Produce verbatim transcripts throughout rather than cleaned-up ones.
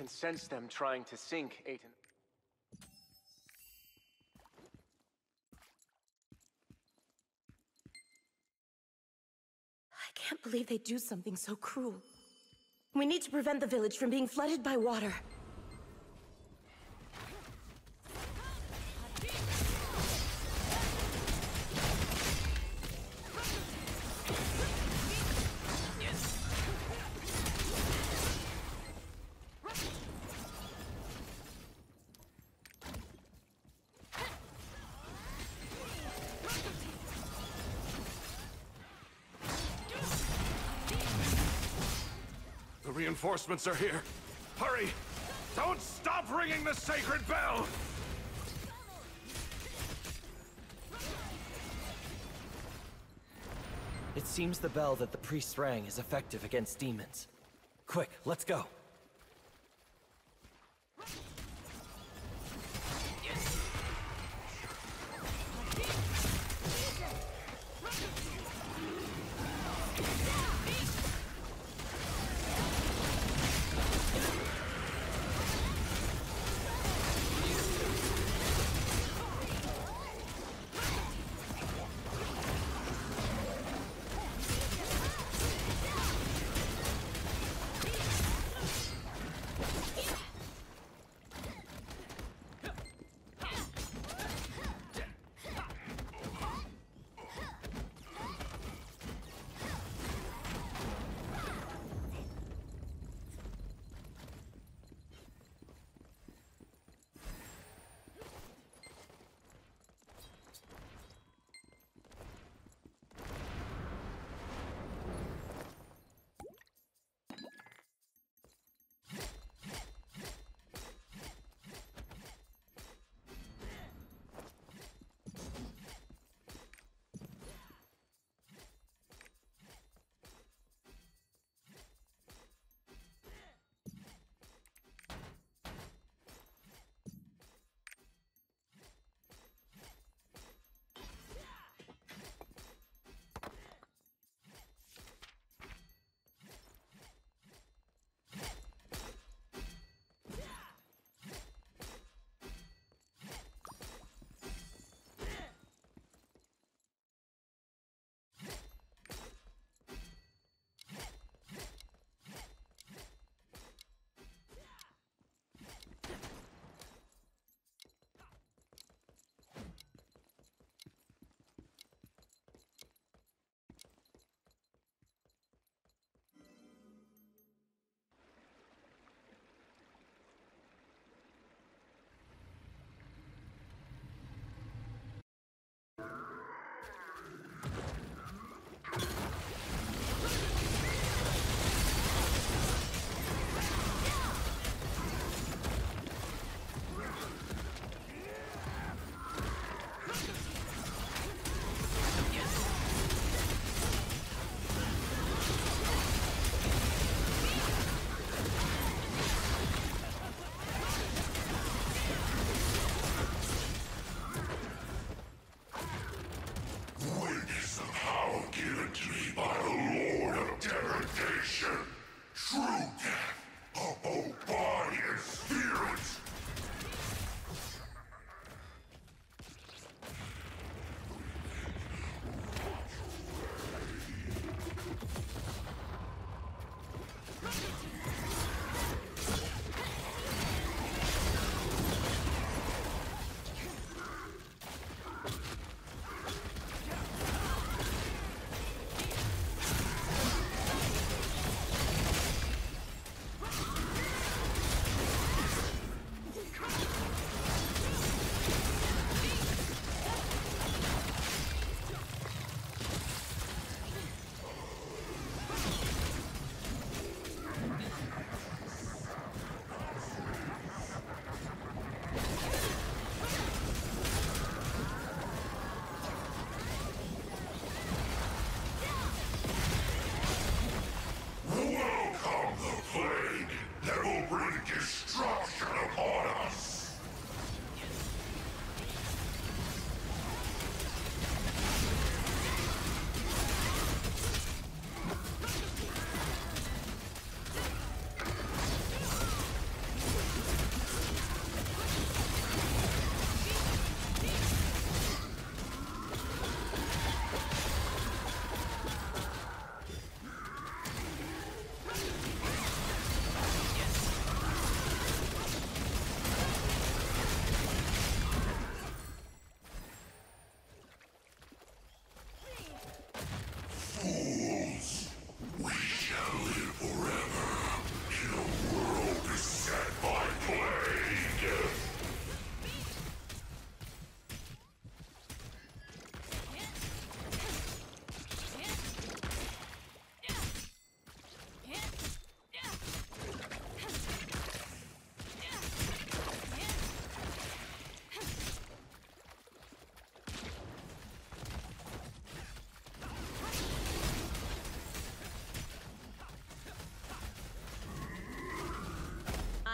can sense them trying to sink Aten. I can't believe they do something so cruel. We need to prevent the village from being flooded by water. The reinforcements are here. Hurry! Don't stop ringing the sacred bell! It seems the bell that the priest rang is effective against demons. Quick, let's go.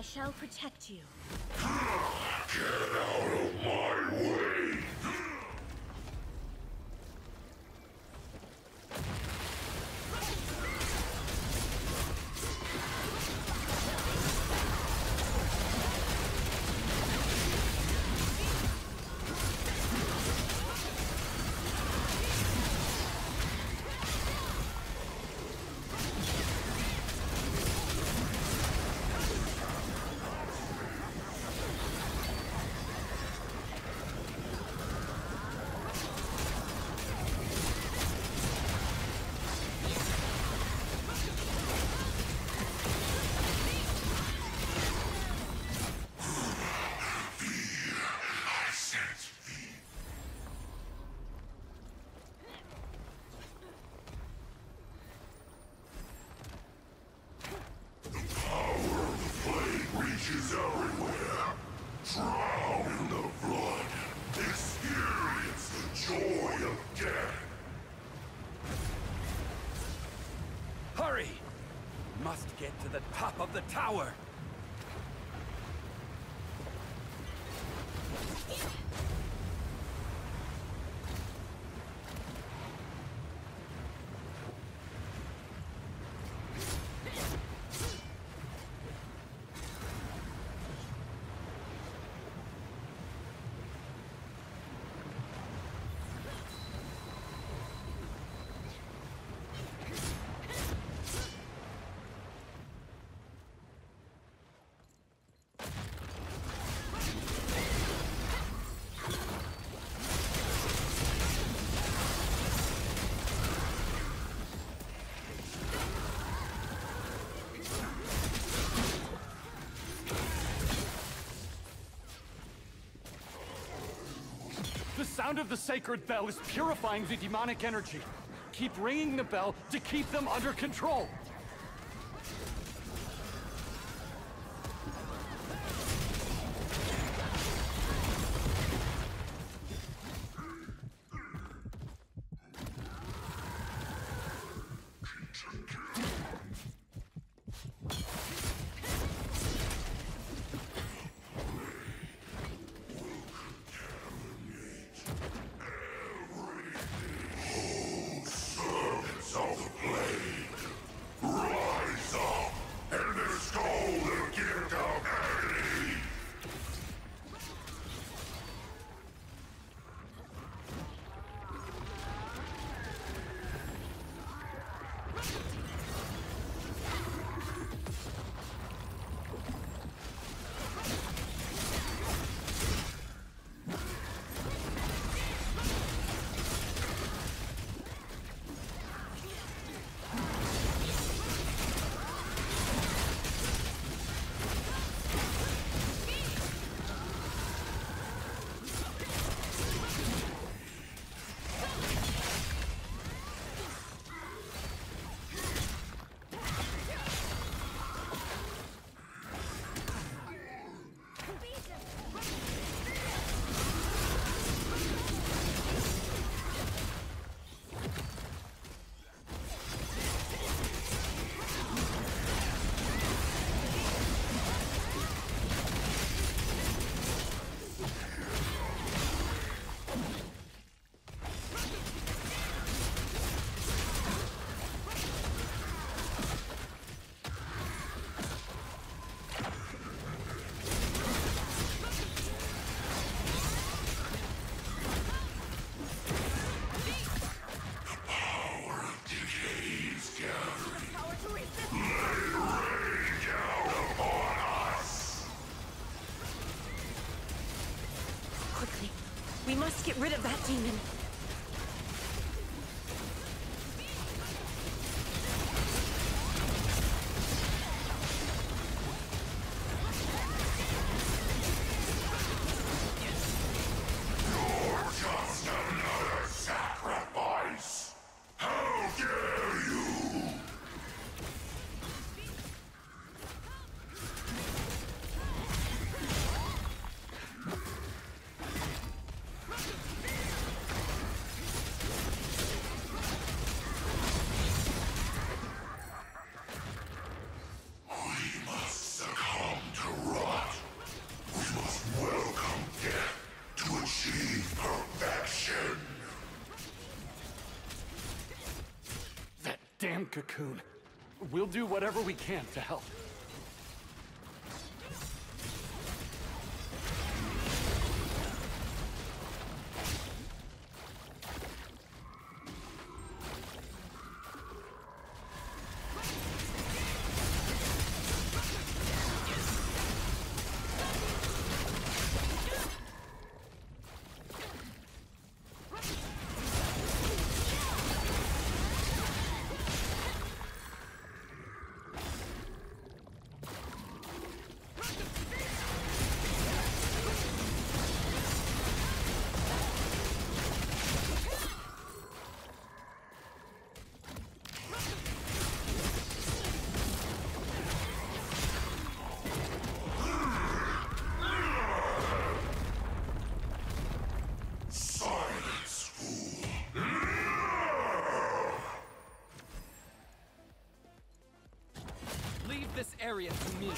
shall protect you. Get out of my way! Must get to the top of the tower! The sound of the sacred bell is purifying the demonic energy. Keep ringing the bell to keep them under control. We must get rid of that demon. You're just another sacrifice! How dare you! Thank Cocoon. We'll do whatever we can to help. This area to me.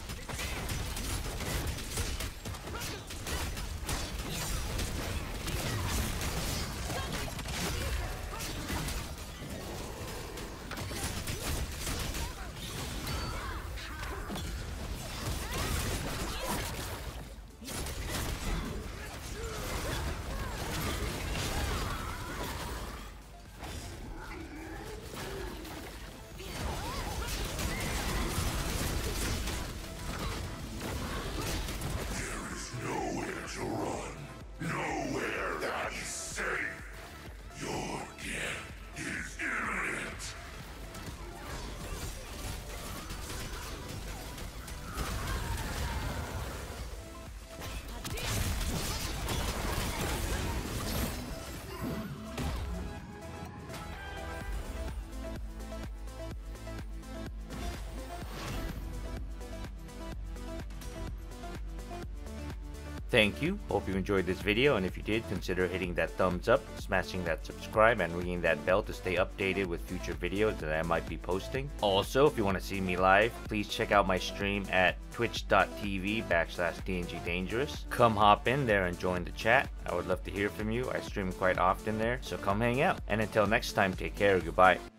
Thank you, hope you enjoyed this video, and if you did, consider hitting that thumbs up, smashing that subscribe, and ringing that bell to stay updated with future videos that I might be posting. Also, if you want to see me live, please check out my stream at twitch.tv backslash dngdangerous. Come hop in there and join the chat. I would love to hear from you. I stream quite often there, so come hang out. And until next time, take care, goodbye.